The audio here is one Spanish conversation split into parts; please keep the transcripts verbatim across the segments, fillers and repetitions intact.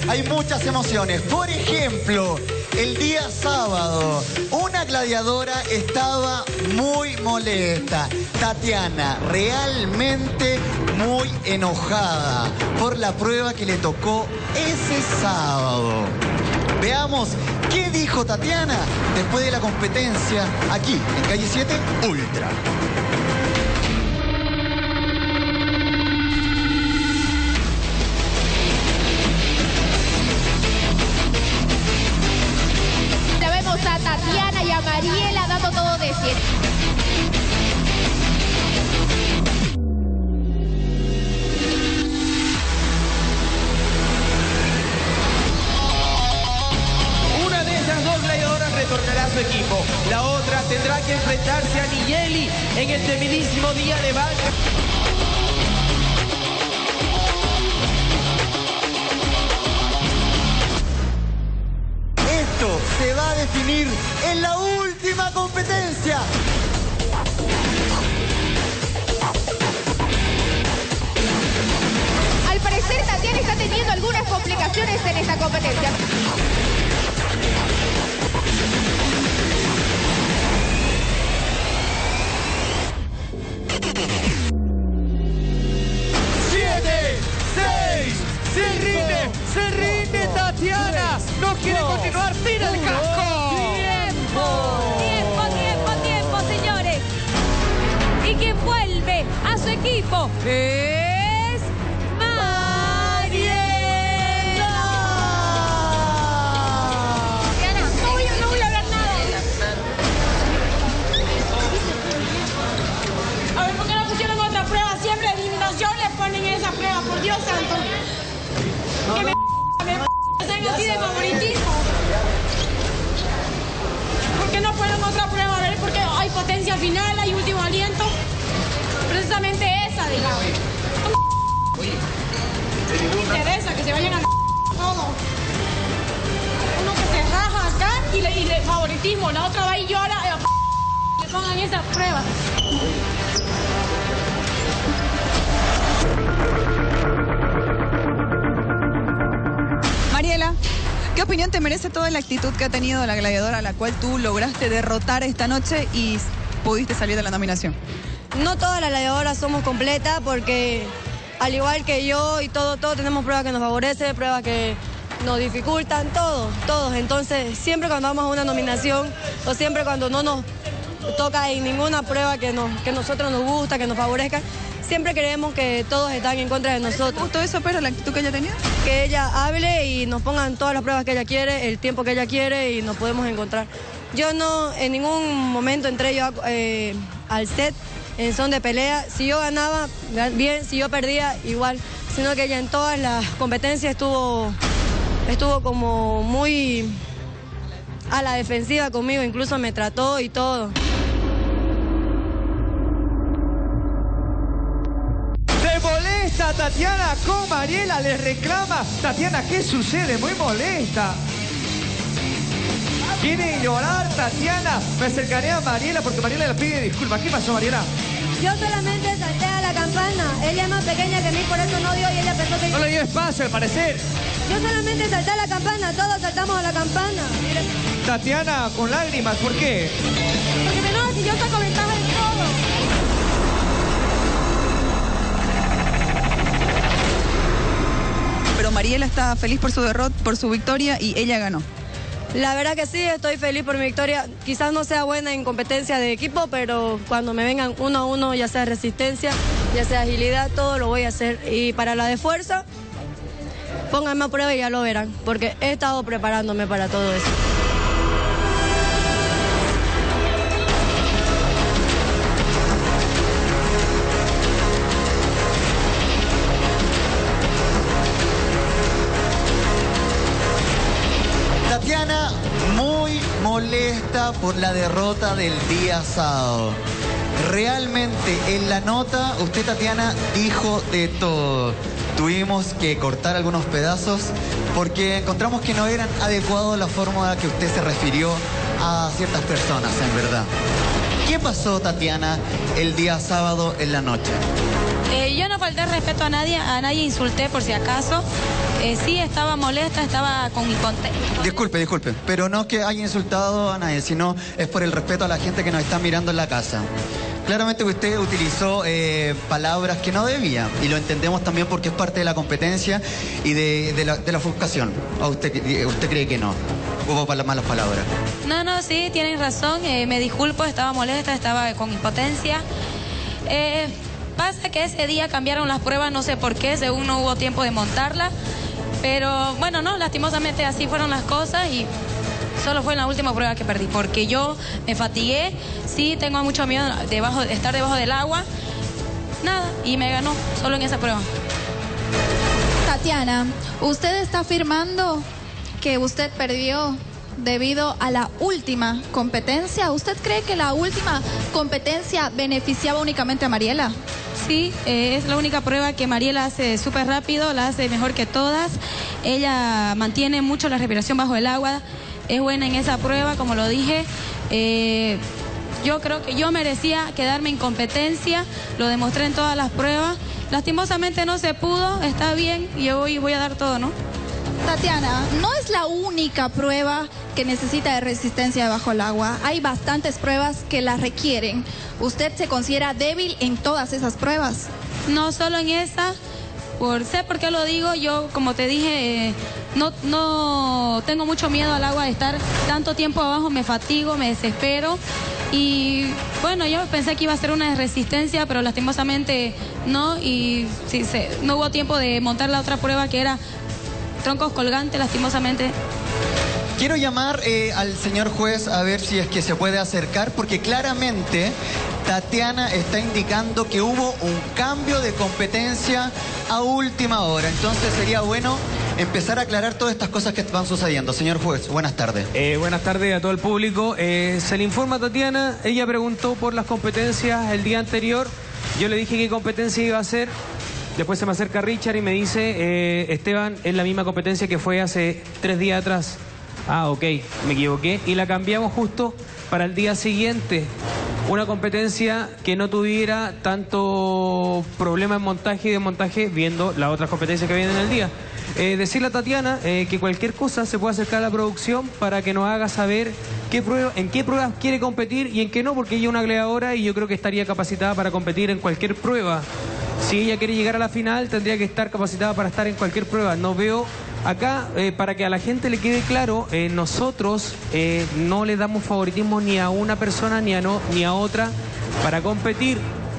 hay muchas emociones. Por ejemplo, el día sábado, una gladiadora estaba muy molesta. Tatiana, realmente muy enojada por la prueba que le tocó ese sábado. Veamos qué dijo Tatiana después de la competencia aquí en Calle siete Ultra. Ya vemos a Tatiana y a Mariela dando todo de cien. Retornará a su equipo. La otra tendrá que enfrentarse a Niyeli en el temidísimo día de banca. Esto se va a definir en la última competencia. Al parecer, Tatiana está teniendo algunas complicaciones en esta competencia. ¡Se rinde! ¡Se rinde Tatiana! ¡No quiere continuar! ¡Tira el casco! ¡Tiempo! ¡Tiempo, tiempo, tiempo, señores! Y quien vuelve a su equipo es... Mariela. No voy, no voy a hablar nada. A ver, ¿por qué no pusieron otra prueba? Siempre de eliminación le ponen esa prueba, por Dios santo. Que me, me hacen así de favoritismo. ¿Por qué no fueron otra prueba? A ver, porque hay potencia final, hay último aliento. Precisamente esa, digamos. No me interesa que se vayan a todo. Uno que se raja acá y le, y le favoritismo. La otra va y llora. Le pongan esa prueba. Mariela, ¿qué opinión te merece toda la actitud que ha tenido la gladiadora a la cual tú lograste derrotar esta noche y pudiste salir de la nominación? No todas las gladiadoras somos completas porque al igual que yo y todo, todos tenemos pruebas que nos favorecen, pruebas que nos dificultan, todos, todos. Entonces, siempre cuando vamos a una nominación o siempre cuando no nos toca en ninguna prueba que, nos, que nosotros nos gusta, que nos favorezca, siempre creemos que todos están en contra de nosotros. ¿Te gustó eso, pero la actitud que ella tenía? Que ella hable y nos pongan todas las pruebas que ella quiere, el tiempo que ella quiere y nos podemos encontrar. Yo no, en ningún momento entré yo eh, al set en son de pelea. Si yo ganaba, bien, si yo perdía, igual. Sino que ella en todas las competencias estuvo, estuvo como muy a la defensiva conmigo, incluso me trató y todo. Molesta Tatiana con Mariela, le reclama. Tatiana, ¿qué sucede? Muy molesta. Quiere llorar Tatiana. Me acercaré a Mariela porque Mariela le pide disculpas. ¿Qué pasó, Mariela? Yo solamente salté a la campana. Ella es más pequeña que mí, por eso no dio y ella pensó que... No le dio espacio, al parecer. Yo solamente salté a la campana, todos saltamos a la campana. Tatiana con lágrimas, ¿por qué? Porque me enoja si yo saco ventaja en todo. Pero Mariela está feliz por su derrota, por su victoria y ella ganó. La verdad que sí, estoy feliz por mi victoria. Quizás no sea buena en competencia de equipo, pero cuando me vengan uno a uno, ya sea resistencia, ya sea agilidad, todo lo voy a hacer. Y para la de fuerza, pónganme a prueba y ya lo verán, porque he estado preparándome para todo eso. Tatiana muy molesta por la derrota del día sábado. Realmente en la nota usted, Tatiana, dijo de todo. Tuvimos que cortar algunos pedazos porque encontramos que no eran adecuados la forma que usted se refirió a ciertas personas, en verdad. ¿Qué pasó, Tatiana, el día sábado en la noche? Eh, yo no falté respeto a nadie, a nadie insulté por si acaso. Eh, sí, estaba molesta, estaba con mi contexto. Disculpe, disculpe, pero no es que haya insultado a nadie, sino es por el respeto a la gente que nos está mirando en la casa. Claramente usted utilizó eh, palabras que no debía, y lo entendemos también porque es parte de la competencia y de, de, la, de la ofuscación. ¿O usted, usted cree que no? Hubo para malas palabras. No, no, sí, tienen razón. Eh, me disculpo, estaba molesta, estaba con impotencia. Eh, pasa que ese día cambiaron las pruebas, no sé por qué, según no hubo tiempo de montarla. Pero bueno, no, lastimosamente así fueron las cosas y solo fue en la última prueba que perdí, porque yo me fatigué, sí, tengo mucho miedo debajo, de estar debajo del agua, nada, y me ganó solo en esa prueba. Tatiana, usted está afirmando que usted perdió debido a la última competencia. ¿Usted cree que la última competencia beneficiaba únicamente a Mariela? Sí, eh, es la única prueba que Mariela hace súper rápido, la hace mejor que todas. Ella mantiene mucho la respiración bajo el agua, es buena en esa prueba, como lo dije. Eh, yo creo que yo merecía quedarme en competencia, lo demostré en todas las pruebas. Lastimosamente no se pudo, está bien, yo hoy voy a dar todo, ¿no? Tatiana, no es la única prueba que necesita de resistencia bajo el agua. Hay bastantes pruebas que la requieren. ¿Usted se considera débil en todas esas pruebas? No solo en esa, por, sé por qué lo digo. Yo, como te dije, eh, no, no tengo mucho miedo al agua de estar tanto tiempo abajo, me fatigo, me desespero. Y bueno, yo pensé que iba a ser una de resistencia, pero lastimosamente no. Y sí, se, no hubo tiempo de montar la otra prueba que era troncos colgantes, lastimosamente. Quiero llamar eh, al señor juez a ver si es que se puede acercar, porque claramente Tatiana está indicando que hubo un cambio de competencia a última hora. Entonces sería bueno empezar a aclarar todas estas cosas que van sucediendo. Señor juez, buenas tardes. Eh, buenas tardes a todo el público. Eh, se le informa a Tatiana, ella preguntó por las competencias el día anterior. Yo le dije qué competencia iba a hacer. Después se me acerca Richard y me dice, eh, Esteban, es la misma competencia que fue hace tres días atrás. Ah, ok, me equivoqué. Y la cambiamos justo para el día siguiente. Una competencia que no tuviera tanto problema en montaje y desmontaje, viendo las otras competencias que vienen en el día. Eh, decirle a Tatiana eh, que cualquier cosa se puede acercar a la producción para que nos haga saber qué prueba, en qué pruebas quiere competir y en qué no, porque ella es una gladiadora y yo creo que estaría capacitada para competir en cualquier prueba. Si ella quiere llegar a la final, tendría que estar capacitada para estar en cualquier prueba. No veo acá, eh, para que a la gente le quede claro, eh, nosotros eh, no le damos favoritismo ni a una persona ni a, no, ni a otra para competir.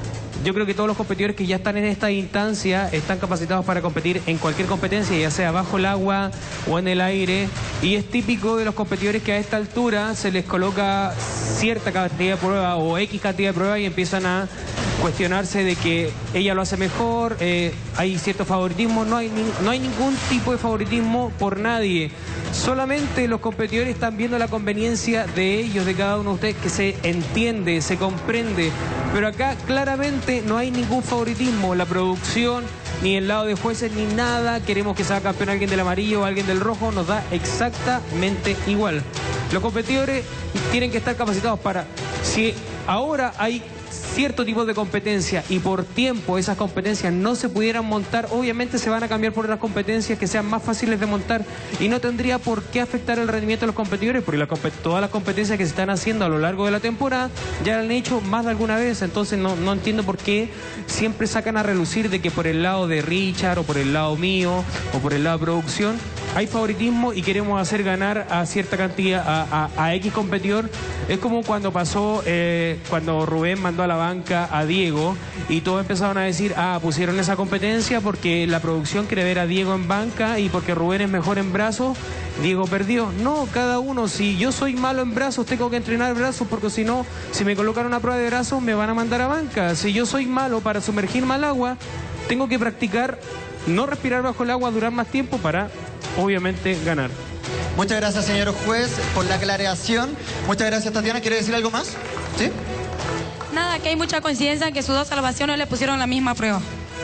Yo creo que todos los competidores que ya están en esta instancia están capacitados para competir en cualquier competencia, ya sea bajo el agua o en el aire. Y es típico de los competidores que a esta altura se les coloca cierta cantidad de pruebas o X cantidad de pruebas y empiezan a cuestionarse de que ella lo hace mejor, eh, hay cierto favoritismo. No hay, ni, no hay ningún tipo de favoritismo por nadie. Solamente los competidores están viendo la conveniencia de ellos, de cada uno de ustedes, que se entiende, se comprende. Pero acá claramente no hay ningún favoritismo. La producción, ni el lado de jueces, ni nada. Queremos que sea campeón alguien del amarillo o alguien del rojo. Nos da exactamente igual. Los competidores tienen que estar capacitados para... Si ahora hay cierto tipo de competencia y por tiempo esas competencias no se pudieran montar, obviamente se van a cambiar por otras competencias que sean más fáciles de montar y no tendría por qué afectar el rendimiento de los competidores, porque la, todas las competencias que se están haciendo a lo largo de la temporada ya la han hecho más de alguna vez. Entonces no, no entiendo por qué siempre sacan a relucir de que por el lado de Richard o por el lado mío o por el lado de producción hay favoritismo y queremos hacer ganar a cierta cantidad, a, a, a X competidor. Es como cuando pasó, eh, cuando Rubén mandó a la banca a Diego y todos empezaron a decir, ah, pusieron esa competencia porque la producción quiere ver a Diego en banca y porque Rubén es mejor en brazos, Diego perdió. No, cada uno, si yo soy malo en brazos, tengo que entrenar brazos, porque si no, si me colocan una prueba de brazos, me van a mandar a banca. Si yo soy malo para sumergirme al agua, tengo que practicar, no respirar bajo el agua, durar más tiempo para... obviamente ganar. Muchas gracias, señor juez, por la aclaración. Muchas gracias, Tatiana. ¿Quiere decir algo más? ¿Sí? Nada, que hay mucha coincidencia en que sus dos salvaciones le pusieron la misma prueba.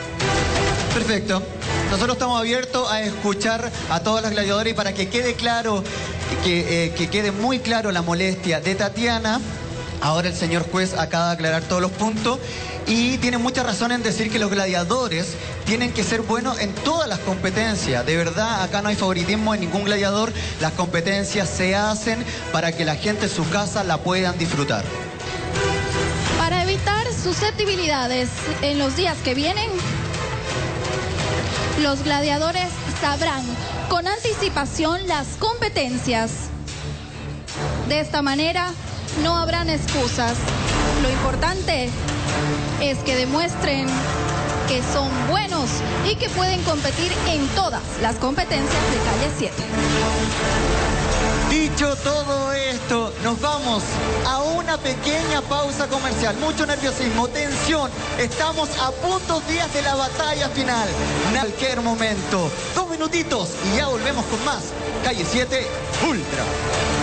Perfecto. Nosotros estamos abiertos a escuchar a todos los gladiadores y para que quede claro, que, eh, que quede muy claro la molestia de Tatiana, ahora el señor juez acaba de aclarar todos los puntos Y tiene mucha razón en decir que los gladiadores tienen que ser buenos en todas las competencias. De verdad, acá no hay favoritismo en ningún gladiador. Las competencias se hacen para que la gente en su casa la puedan disfrutar. Para evitar susceptibilidades en los días que vienen, los gladiadores sabrán con anticipación las competencias. De esta manera no habrán excusas. Lo importante es que demuestren que son buenos y que pueden competir en todas las competencias de Calle siete. Dicho todo esto, nos vamos a una pequeña pausa comercial. Mucho nerviosismo, tensión. Estamos a puntos días de la batalla final. En cualquier momento. Dos minutitos y ya volvemos con más Calle siete Ultra.